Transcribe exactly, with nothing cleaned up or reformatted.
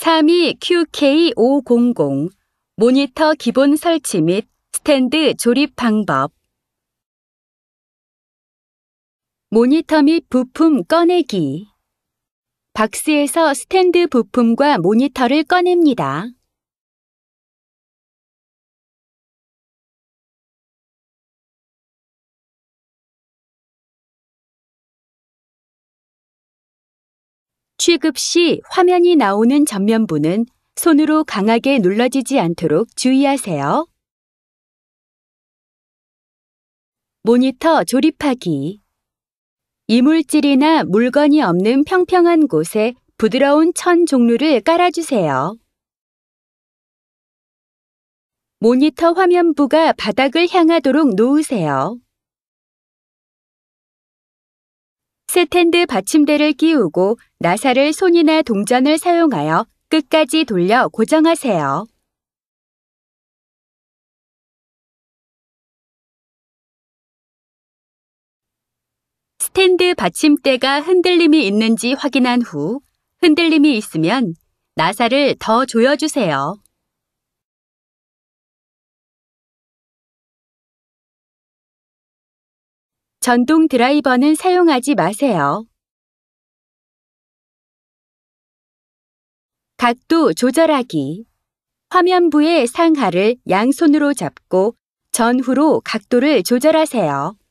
삼이 큐케이 오백십 모니터 기본 설치 및 스탠드 조립 방법. 모니터 및 부품 꺼내기. 박스에서 스탠드 부품과 모니터를 꺼냅니다. 취급 시 화면이 나오는 전면부는 손으로 강하게 눌러지지 않도록 주의하세요. 모니터 조립하기. 이물질이나 물건이 없는 평평한 곳에 부드러운 천 종류를 깔아주세요. 모니터 화면부가 바닥을 향하도록 놓으세요. 스탠드 받침대를 끼우고 나사를 손이나 동전을 사용하여 끝까지 돌려 고정하세요. 스탠드 받침대가 흔들림이 있는지 확인한 후 흔들림이 있으면 나사를 더 조여주세요. 전동 드라이버는 사용하지 마세요. 각도 조절하기. 화면부의 상하를 양손으로 잡고 전후로 각도를 조절하세요.